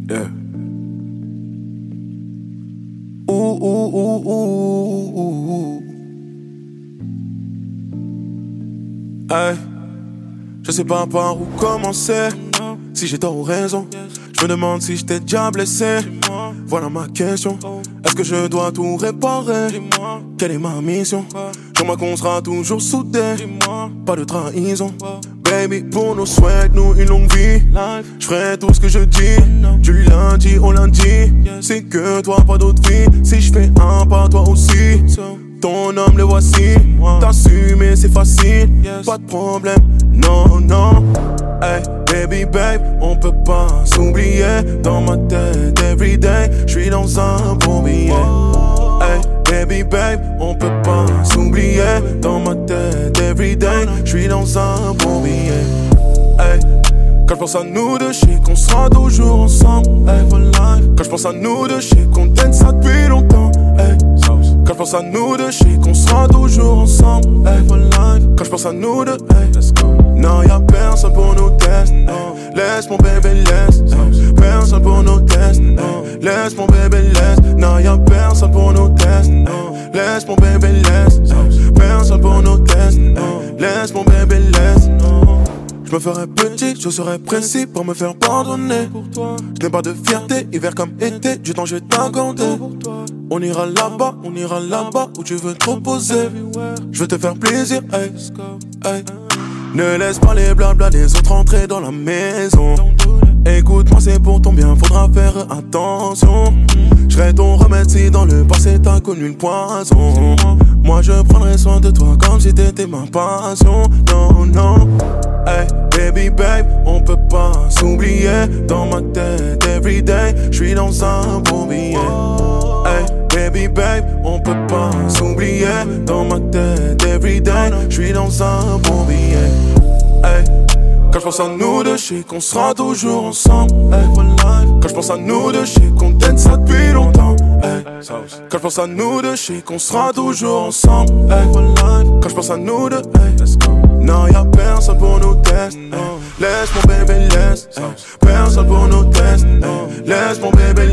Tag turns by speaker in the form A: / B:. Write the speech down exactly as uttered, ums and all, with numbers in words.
A: Yeah. Ouh, ouh, ouh, ouh, ouh, ouh. Hey. Je sais pas par où commencer, si j'ai tort ou raison. Je me demande si je t'ai déjà blessé. Voilà ma question. Est-ce que je dois tout réparer? Quelle est ma mission? J'aimerais qu'on sera toujours soudés, pas de trahison. Baby, pour nos souhaits, nous une longue vie. Je ferai tout ce que je dis, du lundi au lundi. C'est que toi, pas d'autre vie. Si je fais un pas, toi aussi. Ton homme, le voici. T'assumer, c'est facile, pas de problème. Non, non. Hey, baby, babe, on peut pas s'oublier. Dans ma tête, everyday, j'suis dans un beau billet. Hey, baby, babe, on peut pas s'oublier. Dans ma tête, everyday, j'suis dans un beau billet. Hey, quand je pense à nous deux, j'sais qu'on sera toujours ensemble. Hey, for life. Quand je pense à nous deux, j'sais qu'on t'aime ça depuis longtemps. Hey, quand je pense à nous deux, j'sais qu'on sera toujours ensemble. Hey, for life. Quand je pense à nous deux, hey, let's go. Non, y'a personne pour nous tester. Hey, laisse mon bébé, laisse. Hey, personne pour nous tester. Hey, laisse mon bébé, laisse. Non, y'a personne pour nous tester. Hey, laisse mon bébé, laisse. Hey, personne pour nous tester. Hey, laisse mon bébé, laisse. Je me ferai petit, je serai précis pour me faire pardonner. Je n'ai pas de fierté, hiver comme été, du temps je vais t'accorder. On ira là-bas, on ira là-bas où tu veux te reposer. Je veux te faire plaisir, hey, hey. Ne laisse pas les blabla des autres entrer dans la maison. Écoute-moi, c'est pour ton bien, faudra faire attention. Je serai ton remède si dans le passé t'as connu le poison. Moi je prendrai soin de toi comme si t'étais ma passion. Non, non. Hey, baby, babe, on peut pas s'oublier. Dans ma tête, everyday, j'suis dans un beau billet. Hey, baby, babe, on peut pas s'oublier. Dans ma tête, everyday, j'suis dans un beau billet. Hey, quand j'pense à nous deux, j'sais qu'on sera toujours ensemble. Hey, for life. Quand j'pense à nous deux, j'sais qu'on t'aime ça depuis longtemps. Hey, quand j'pense à nous deux, j'sais qu'on sera toujours ensemble. Hey, for life. Quand j'pense à nous deux, hey, let's go. Non, y'a personne pour nous tester. Hey, laisse mon bébé, laisse. Hey, personne pour nous tester. Hey, laisse mon bébé,